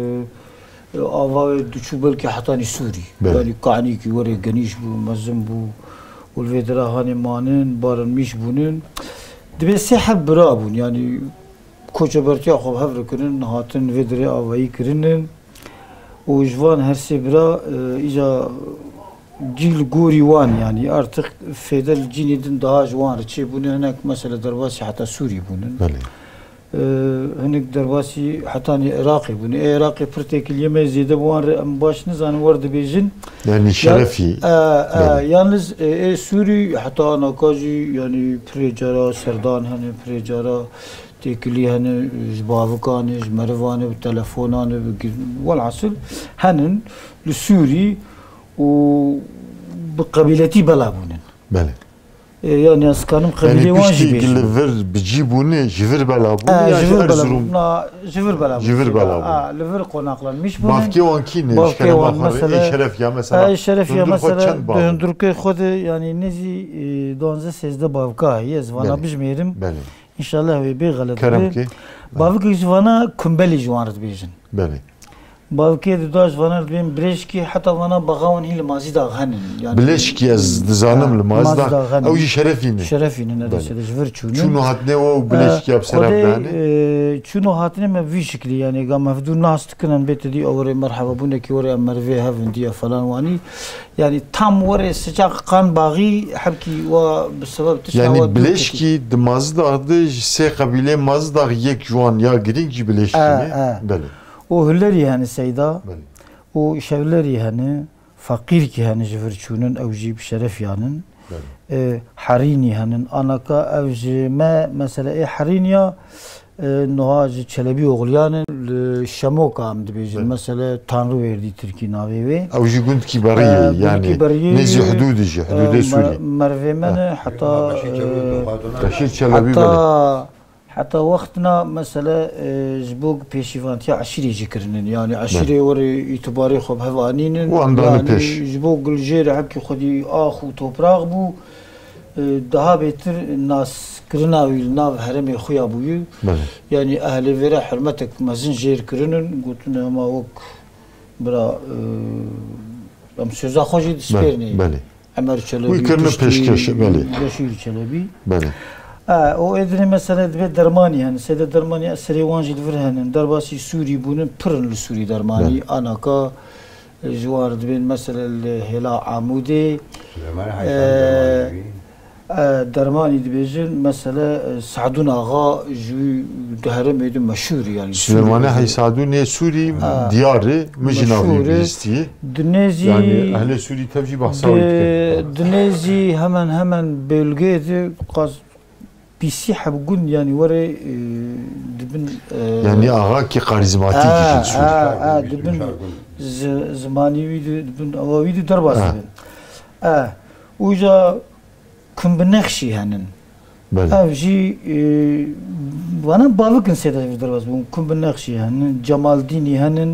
آوای دوچو بلکه حتانی سوری yani kani ki oraya geniş bu mazlum bu ulvedra hani manen barınmış bunun dibe sehab brabun yani koçaberti akov havrekenin hatin vedre avayı kirinin o jvan her sebra ica cil guri wan yani artık fedel cinidin daha jvan reçe bunu henek mesela dervasi hatta Suri bunun هناك درباسي حتى عراقي بني عراقي برتك اليوم زيد بوان باش نزان ورد بيجن يعني شرفي yalnız e, Suri hatta nakaji yani prejara serdan hani prejara tekili hani bavukan mervanı telefonanı والعصر هنن لسوري وبقبيلتي بلا بونن بله yani askanım kabile yani vancı bir. Yani lever bicibuni jivir bala bu ya jivir bala bu. Na jivir bala bu. Jivir bala bu. Ha lever konaklanmış bunun. Bafke wan kine Bafkewan mesela. Şeref ya mesela. Ha şeref ya mesela. Döndürke xod yani nezi donze sezde bavka yez vana bijmerim. Bele. İnşallah ve bir galet. Kerem ki. Bavka jvana kumbeli jwanrt bijin. Bele. Bavke de daş vana ben breşki hatta vana bagawan hil mazi da ghanin yani breşki az dizanım le mazi da او şerefini şerefini ne dese jver çunu çunu hatne o breşki yap serabdani çunu hatne me vi şekli yani gam mevdu nas tıkınan betedi avre merhaba bunaki vore merve havin diye falan vani yani tam vore sıcak kan bağı habki ve sebep tişna yani breşki de mazi da adı se kabile mazi da yek juan ya girinci breşki mi bele o hülleri yani seyda o şevleri yani fakir ki hani jverçunun evji şeref yanın harini yani anaka evji me mesela e harinya nohacı çelebi oğulyanın şamoka amdı bejin mesela tanrı verdi Türkiye navi ve evji günd kibariye yani nezi hududi ji hududi Suriye mervemene hatta taşir çelebi hatta حتى وقتنا مثلا جبوك بيشيفانتي عشري ذكرنن يعني عشري وري اعتباري خب هوانين يعني جبوك الجير حكي خدي اخو توبراغ بو daha beter nas kirina wil nav heremi خويا بوي يعني اهل vera hürmetek mazin jir kirinin gutun ama ok bra am söza xoji disperni Ömer Çelebi. Bu ikirine peşkeş, beli. Beşir Çelebi. Beli. Aa, o edine mesela dve dermani yani sede dermani eseri wanjil virhanen derbasi Suri bunun pırın Suri dermani anaka جوار دبين مثلا هلا عمودي درماني دبيجن مثلا سعدون آغا جو دهرم يدو مشهور يعني سليماني هاي سعدون سوري دياري مجناوي بيستي دنيزي يعني أهل سوري تبجي بحصاوي دنيزي همان همان بلغيت قاس بيسي حبقون يعني وري دبن يعني آغا كي كاريزماتيك اه اه اه دبن زماني ويدو دبن أواويدو درباس دبن اه وجا كم بنخشي هنن أفجي وانا بالكن سيدا في درباس بون كم بنخشي هنن جمال ديني هنن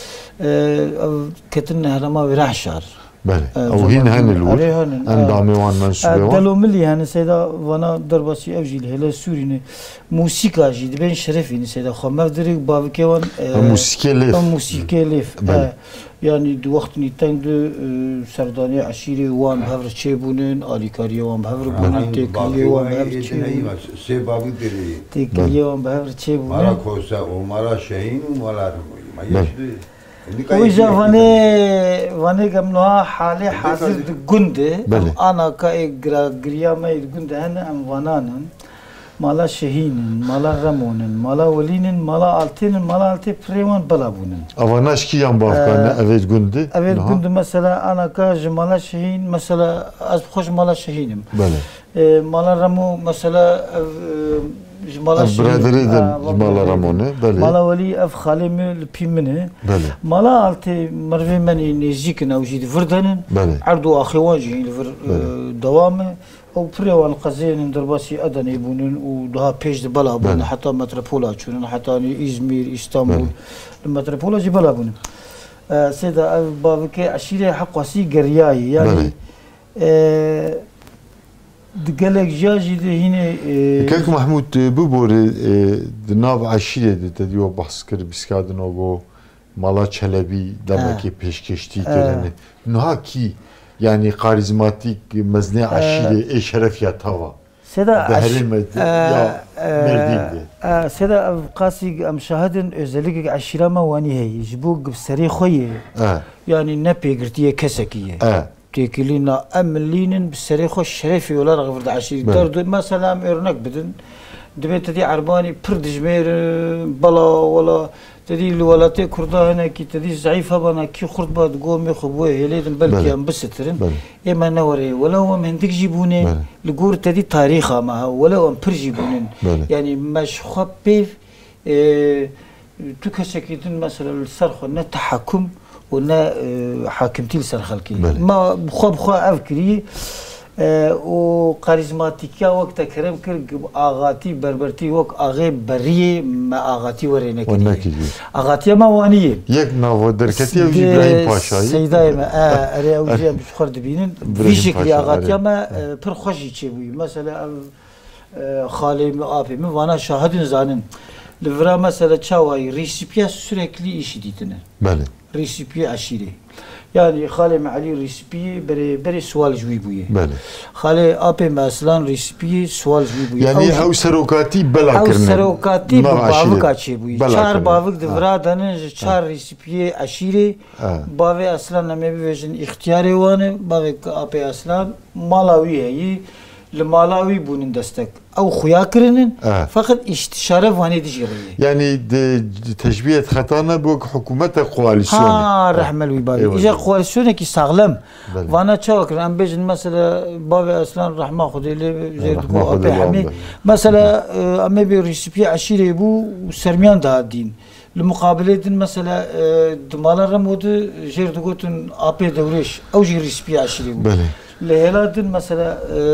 كتن هرما وراح شهر بله او هين هن الور اندامي وان منسوبه دلو ملي هن سيدا وانا درباسي افجي هلا سوري موسيقى جي دبن شرفي سيدا خمر دريك بابكيوان موسيقى ليف موسيقى ليف يعني دو وقت نيتان دو سرداني عشيري وان بهفر تشيبونن اليكاري وان بهفر بونن تيكلي وان بهفر تشيبونن سي بابي دري تيكلي وان بهفر تشيبونن مارا كوسا ومارا شاهين ولا ما يشدي وإذا فني فني كمنها حالي حاضر دقنده أنا كإجرا جريا ما يدقنده هنا أم فنانن مالا شهينن مالا رمونن مالا ولينن مالا ألتينن مالا ألتي بريمان بلابونن أفناش كي يام بافكارنا أفيد قنده أفيد قنده مثلا أنا كاج مالا شهين مثلا أز بخش مالا شهينم بله مالا رمو مثلا مالا برادري مالا رامونه بله مالا ولي اف خالمي البيمنه بله مالا التي مرفي مني نيزيكنا وجيد فردنن بله عردو اخي واجي الفر دوامه او بريوان قزين درباسي ادن يبونن ودها بيج بلا بون حتى متروبولا تشونن حتى ازمير اسطنبول المتروبولا جي بلا بون سيدا بابكي عشيره حق وسي قرياي يعني دقلك جاجي ده هنا كيف محمود ببور دناب عشيرة ده تديو بحث كر بسكادن اوغو مالا چلبي دمكي پیشکشتی کرنه نها کی يعني كاريزماتيك مزني عشيرة اي شرف يا توا سيدا بهرم يا مردين ده سيدا قاسي ام شاهدن özellikle عشيرة ما واني هي جبوك بسري خويه يعني نبي قرتيه كسكيه تيكلينا أملينن بسريخو الشريفي ولا رغفر عشير دردو مثلا إرنك بدن دبيت تدي عرباني بردج مير بلا ولا تدي ولا تي كردا هنا كي تدي ضعيفة بنا كي خرد باد قوم يخبوه هليدن بلكي ام بسترن إما نوري ولا هو من ديك جيبوني لقور تدي تاريخها معها ولا هو بر جيبونن يعني مش خبيف اه تكسكيدن مثلا الصرخ التحكم ونا حاكمتي لسان خلقي ما بخوا بخوا أفكري اه وكاريزماتيكا وقت كرم كر آغاتي بربرتي وق آغي بريه ما آغاتي ورينك آغاتي ما وانيه يك ناو دركتي وجي إبراهيم باشاي سيدا ما آه أري أوجي بشخر دبينن في شكل آغاتي ما پر خوشي تشوي مثلا خالي أبي من وانا شاهدين زانن لفرا مثلا تشاوي ريسيبيا sürekli işi diytine. بله. ريسيبي عشيري يعني خالي معلي ريسيبي بري بري سوال جوي بويه بله خالي ابي مثلا ريسيبي سوال جوي بويه يعني او سروكاتي بلا او كرنا سروكاتي باوك اتشي بويه چار باوك دفرا دنه چار ريسيبي عشيري باوي اصلا نمي بيجن اختياري وانه باوي ابي اصلا مالاوي هي لمالاوي بونن دستك او خويا كرنن آه. فقط استشاره واني دجيريه يعني تشبيه خطانا بوك حكومه كواليسيون ها رحمه الوبابي اجا كواليسيون كي ساغلم وانا تشوك ام بيجن مثلا بابي اصلا رحمه خدي لي زيد ابي حمي مثلا امي بي ريسيبي عشيره بو سرميان دا الدين المقابله مثلا دمال رمود جير دغوتن ابي دوريش او جي ريسيبي عشيره بو لهلادن مثلا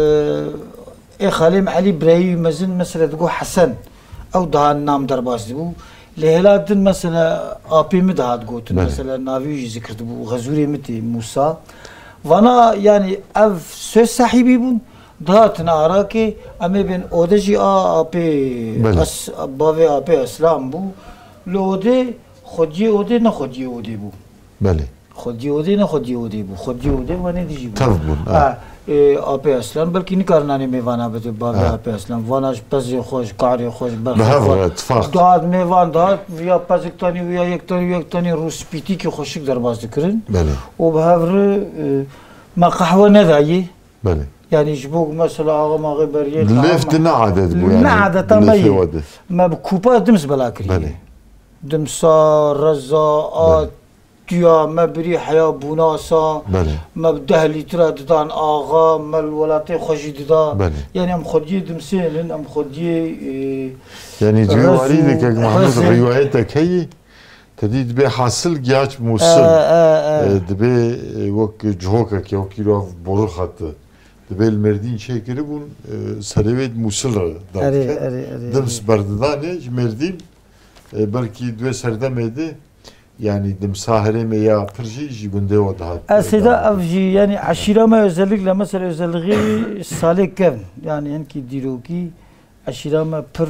اي خالم علي براي مزن مثلا تقول حسن او ده النام درباس بو لهلادن مثلا ابي مدهات قوت مثلا نافي ذكرت بو غزوري متي موسى وانا يعني اف سو صاحبي بون دهاتنا اراكي امي بين اودجي ابي اس بافي ابي اسلام بو لودي خدي اودي نه خدي اودي بو بله خودی ودی نه خودی ودی بو خودی ودی و نه دیجی بو Tav bun. آب اصلا بلکی نکارنانی میوانه بده باب آب اصلا وانش پزی خوش کاری خوش به برخی هر خوش اتفاق. داد میوان داد یا پزیک تانی یا یک تانی یک تانی روز پیتی که خوشک در باز دکرن بله. و به هر ما قهوه ندایی بله. يعني جبوك مثلا آقا ما غيبريت لفت نه عدد بو نه yani. عدد لفه ما واده. ما بكوبا دمس بلاكري بله. دمسا رزا آت ديا ما بري حياة بوناسا بله. ما بده لتر ددان آغا ما الولاتي خوشي ددا بله. يعني ام خديه دمسين ام خديه Yani civarı رزو- da ki Mahmud رزو. rivayete ki tedid be hasıl geç آه musul. آه آه Dbe vak çoka ki o kilo boru hattı. Dbe merdin çekiri bun serevet musul أري da. أري أري Dems berdane merdin belki dve serdemedi yani dim sahire me ya pirji jibunde o daha. أسيدا أفجي يعني عشيرة ما özellik la mesela özelliği salih kevn yani en ki diroki عشيرة ما pır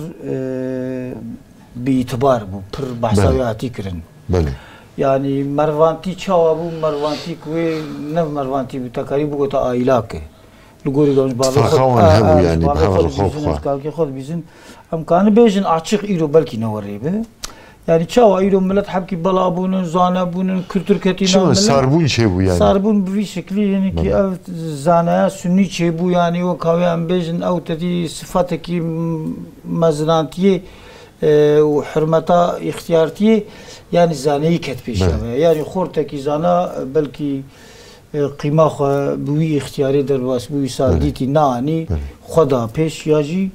بيتبار bu pır bahsaviyati kirin. Bale. Yani mervanti çava bu mervanti kwe nev mervanti bu takari bu kota ailake. Lugori gönç bazı Tfakhawan hebu yani bhavar khop kha. Kalki khod bizim amkanı bejin açık iro belki ne var be. Yani çava iro millet habki bala bunun zana bunun kültür ketine Şu sarbun şey bu yani. Sarbun bir şekli yani ki ev zanaya sünni şey bu yani o kaviyan bejin ev tedi sıfataki mezrantiye و حرمتا اختیارتی yani zaneyi ket peşe yani xorteki zana belki قیمه خو بوی اختیاری در واس بوی سادیتی نانی خدا پیش یاجی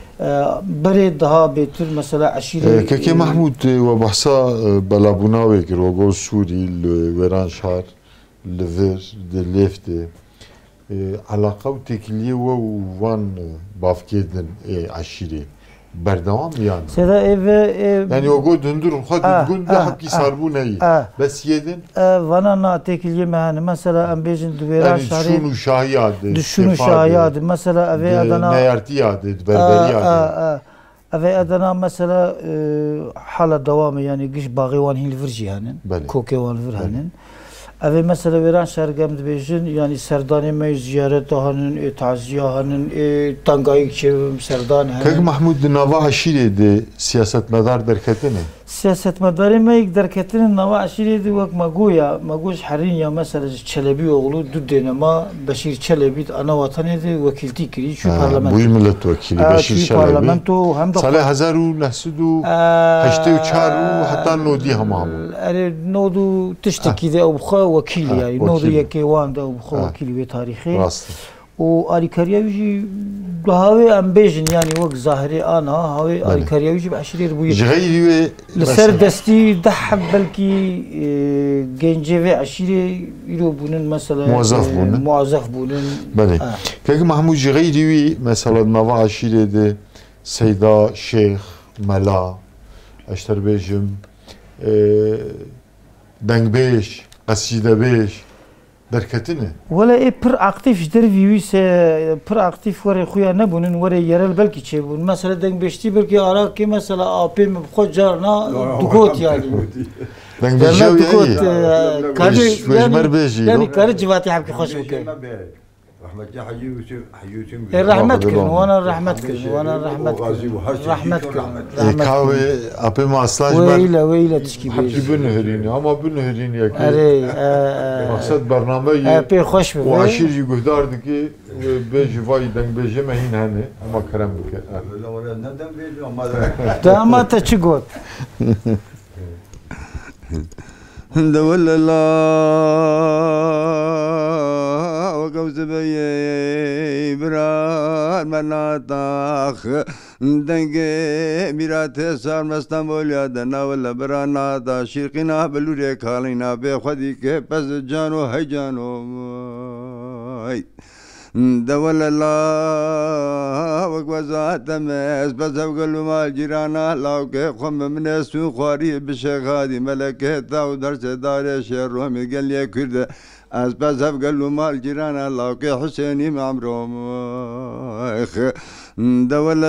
بره daha beter mesela aşire Keke Mahmud ve bahsa balabuna vekir o gol Suri veran şar lever de lefte alaka u tekliye ve van bafkedin aşire berdevam yani. Seda eve Yani o gol döndürün hadi gün de hakki sarbu neyi. Bes yedin. Vana na tekliye mehane mesela ambejin duveran şari. Yani şunu şahiyade. Düşünü şahiyade. Mesela eve adana. Neyarti yade. Berberi yade. Eve adana mesela hala devamı yani giş bağı van hilvirci hanin. Koke van vir hanin. Eve mesela veren şergemd bejin yani serdane me ziyaret hanin, taziye hanin, tangayı çevim serdan hanin. Kek Mahmud nava aşire de siyasetmedar derketine. Siyasetmedarı me ilk derketinin nava aşire de vak magoya, magoş harin ya mesela Çelebi oğlu dü denema Beşir Çelebi ana vatanı de vekilti kiri şu parlamento. Bu milletvekili Beşir Çelebi. Parlamento hem de Salih Hazaru nehsudu heşte u çaru hatta nodi hamam. Yani nodu tişteki de abukha vekili yani nodu yekevan da abukha vekili ve tarihi. O Alikariyavici havi ambejin yani vak zahiri ana havi Alikariyavici başirir bu. Jgayri ve لسر دستی ده belki gence ve aşire ilo bunun mesela muazzaf bunun muazzaf bunun. Bale. Kek Mahmud jgayri ve mesela nava aşire de Seyda Şeyh Mela Eşter bejim Dengbeş Qasidebeş derketine. Valla e pır aktif jder viyse pır aktif var xuya ne bunun var yerel belki şey bunun mesela Dengbeşti belki ara ki mesela apem xocarna dukot yani. Dengbeş yani dukot karı yani yani karı civati habki hoş bukay. رحمتي حيوتي حيوتي الرحمة كن وانا الرحمة كن وانا الرحمة كن رحمة كن kahve apem aslaş ber ويلا ويلا تشكي حبي بنهرين ama bünherin ya ki أري maksat barnameyi أبي خوش بي o aşirci gühdardı ki beji vay dengbeje mehin hani ama kerem buke neden belli ama داما تشكوت دول الله وقوز بي بران مناطاخ دنگه میرات سار مستم ولیا دنا ولا برانا دا شرقنا بلوری کالینا به خودی که پس جانو هی جانو دول الله وقوزات مس بس وقالوا ما جيرانا لو كيخم من السوق خواري بشغادي ملكة او درس دار شرهم قال لي كرده از بس قالوا ما جيرانا لو كي حسيني معمرهم دول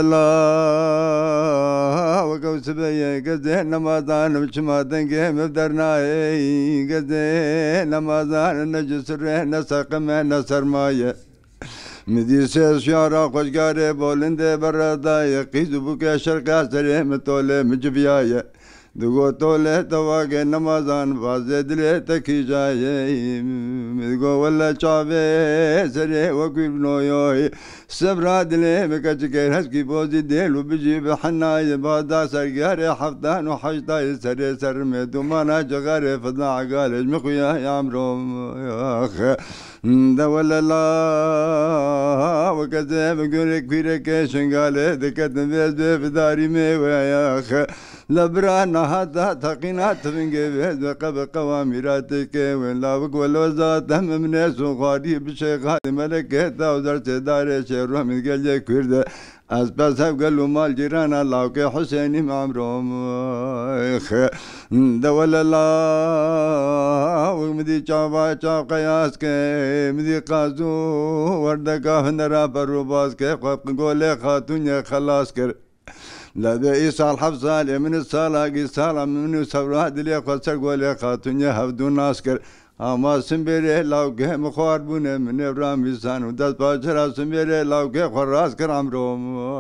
الله وقوس بي قزه نمازان وشمادن قيم بدرناي قزه نمازان نجس ره نسق من نسر مايه مدي سير شعرا خوشگاره بولنده برادای قیزو بوکه شرکا سره متوله مجبیایه دگو توله تواقع نمازان بازه دله تکی جایه مدگو ولا چاوه سره وکوی بنویوی سبرا دله مکچکر هسکی بوزی دل و بجی بحنای بادا سرگاره حفتان و حشتای سره سر مدومانا جغاره فضا عقالج مخویا یامروم آخه دول الله وكذا بقولك فيرك شنقاله دكتن بيز بفداري ميويا أخ لبرانا هذا تقينات من قبل بقى قواميراتك وين لا بقول وزات هم من ناس وغادي بشيخ هذا ملكه وزرت دار شهر من قال لك كرده از بس قالوا مال جيران الله وكي حسيني معمرهم اخ دول الله ومدي شابا شاب قياس كي مدي قازو وردكا هنرا بروباس كي قولي خاتون يا خلاص كر لا بإيسا الحفصة من الصلاة قصالة من سبرا دلي خسر قولي خاتون يا هفدو ناسكر اما سنبيري لو كي مخوار بونه من ابرام بيسان وداس باشرا سنبيري لو كي خراس كر عمروم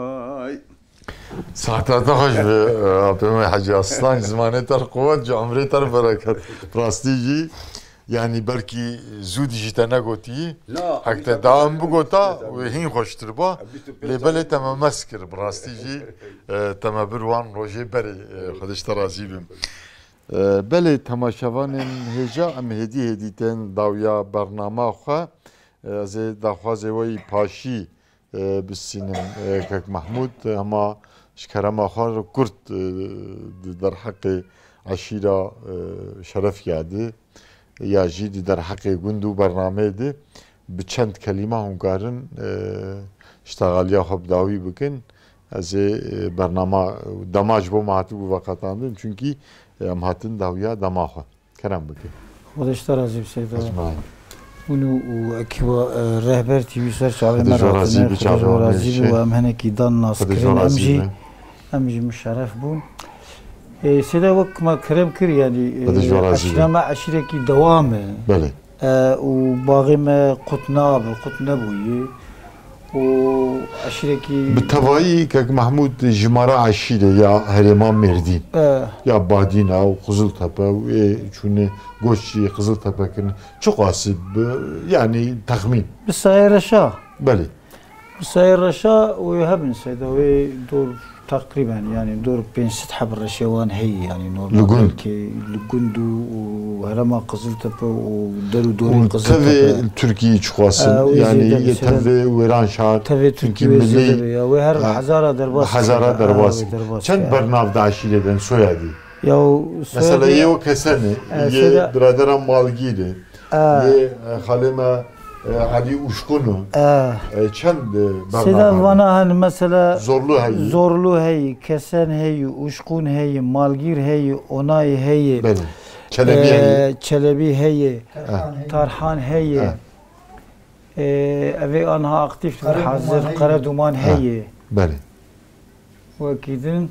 ساعتها خوش به حاجی اصلا زمانه تر قوت عمره تر برکت راستی جی یعنی بلکی زودی جیتا نگوتی حکتا دام بگوتا و هین خوشتر با لیبله تمام مسکر براستی جی تمام بروان روژه بری خودش ترازی بیم بله تماشاوان هجا ام هدی هدیتن داویا برنامه خواه از دخواز وی پاشی بسینم کک محمود اما شکرما خواه کرد در حق عشیره شرف یاده یا جیدی در حق گندو برنامه ده به چند کلمه هم کارن اشتغالیا خوب داوی بکن از برنامه دماج بو مهاتو بو وقتاندن چونکی ام هاتن داویا دماغه کرم بکن خودش ترازی بسیده اونو اکیوا رهبر تیوی سر شعبی مراتنه خودش رازی بو و ام هنکی دان ناسکرین امجی امجی مشرف بون سيدا وقت ما كرم كر يعني عشرة مع عشرة كي دوامه بله وباغي ما قطنا بقطنا بوي وعشرة كي بالتوائي كك محمود جمارة عشيرة يا هرمان مردين آه. يا بادينا وقزل تبا وشون قوشي قزل تبا كن شو قاسب يعني تخمين بالسيارة شا بله بالسيارة شا ويهبن سيدا وي دور تقريبا يعني دور بين ست حب الرشوان هي يعني نورمال كي لجندو وهرما قزلتبا ودرو دورين قزلتبا تبي التركي شخاص يعني تبي ويران شهر تبي تركي ملي وهر حزارة درباس حزارة درباس چند برنامج داشیده دن سویادی یا مثلا یه کسانه یه برادرم مالگیره یه خالما علی uşkunu çend Seda vana hani mesela zorlu hey zorlu hey kesen hey uşkun hey malgir hey onay hey benim çelebi hey çelebi hey tarhan hey evi anha aktif hazır karaduman hey benim vakidin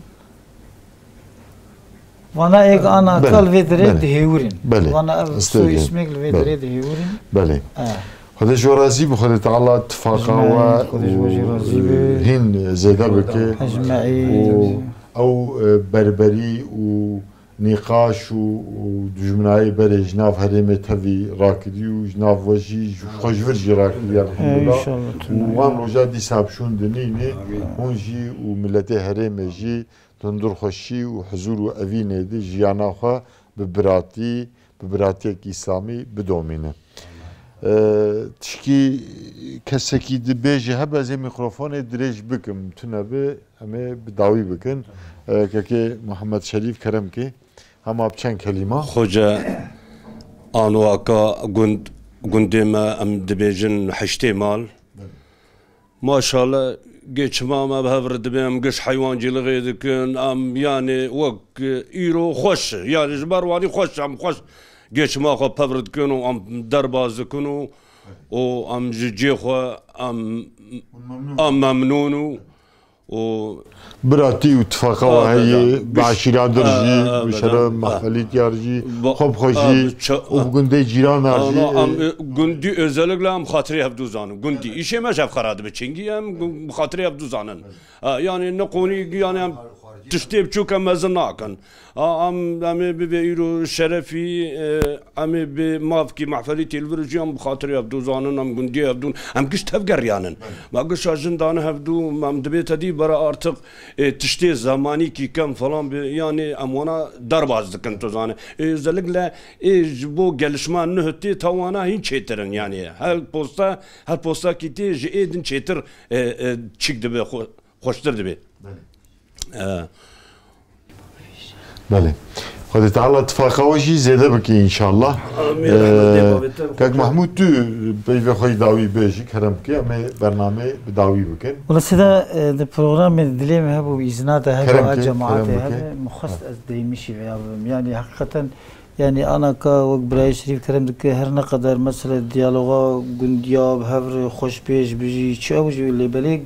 vana ek ana kal vedre dehurin vana su ismek vedre dehurin benim خدا جو راضی به خدا تعالی اتفاقا و هین زیده بکه او بربری و نقاش و دجمنای بر جناف هرم تبی راکدی و جناف وجی خوشور جی راکدی الحمدلله و وان روزا دی سابشون دنینه اونجی و ملت هرم جی تندر خوشی و حضور و اوینه دی جیانا خوا ببراتی ببراتی اسلامی بدومینه تشکی کسی که دبیجه هب از میکروفون درج بکم تنبه همه بداوی بکن که محمد شریف کرم که هم اب چند کلمه خوجا آنواکا گند گندی ما ام دبیجن حشتی مال ما شاء الله geçma ama bevr dibem geç hayvancılığı dikin am yani vak iro hoş yani jbar vani hoş am hoş geçma ko bevr dikin am derbaz dikin o am jijixo am am memnunu o براتي واتفاقا وهي بعشيرة درجي بشرا محفلي تيارجي خوب خوشي وبقندي جيران هرجي am gündi özellikle am hatırı hep duzanım gündi işe meşaf karadı biçingi am hatırı hep duzanın yani ne konu yani am tiştep çok amazın nakan am am bir euro şerefi am bir mafki mahfali televizyon am hatırı hep duzanın am gündi hep dun am giş tevger yanın ma giş ajındanı hep du am dibet adi bara artık tişte zamani ki kam falan bir yani amona darbazdık entozane özellikle bu gelişme nühti tavana hiç çeterin yani her posta her posta kiti jedin çetir çıktı be hoştur be. بله خود تعالى اتفاقا وشي زيادة بكي إن شاء الله كاك محمود تو بيفي خوي داوي بيجي كرم كي أمي برنامج بداوي بكن ولا سيدا البروغرام اللي ما هو إذناته هذا جماعات هذا مخصص دايمشي يعني حقيقة يعني أنا كوك براي شريف كرم دك هرنا قدر مثلا ديالوغا قندياب هفر خوش بيش بيجي شو بيجي اللي بليك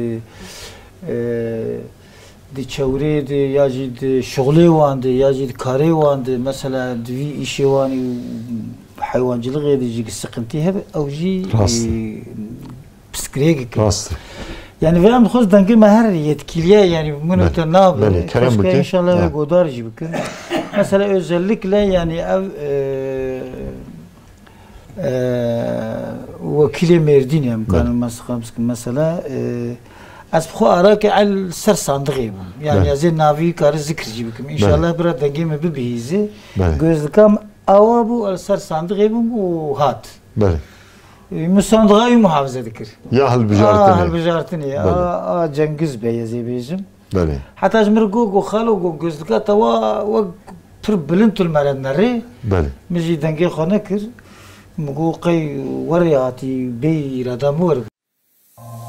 di çevre de ya cid şغله wandı ya cid kare wandı mesela dvi işi wani hayvancılık edici sıkıntı hep avcı psikolojik راست yani ve am xoş denge meher yetkiliye yani bunu da ne yapıyor kerem bükün inşallah godar gibi mesela özellikle yani ev vekili Merdin yani kanun mesela از بخو آرا که عل سر صندوقیم یعنی از این ناوی کار ذکر جیب کم انشالله برای دنگی می ببیزه گوز کم آوابو ال سر صندوقیم و هات بله مصندوقی محافظه دکر یا هل بجارتنی هل بجارتنی آ جنگز بیازی بیزم بله حتی از مرگو گو خالو گو گوز دکا توا و پر بلند تل مرد نری بله مجی دنگی خانه کر مگو قی وریاتی بی ردامور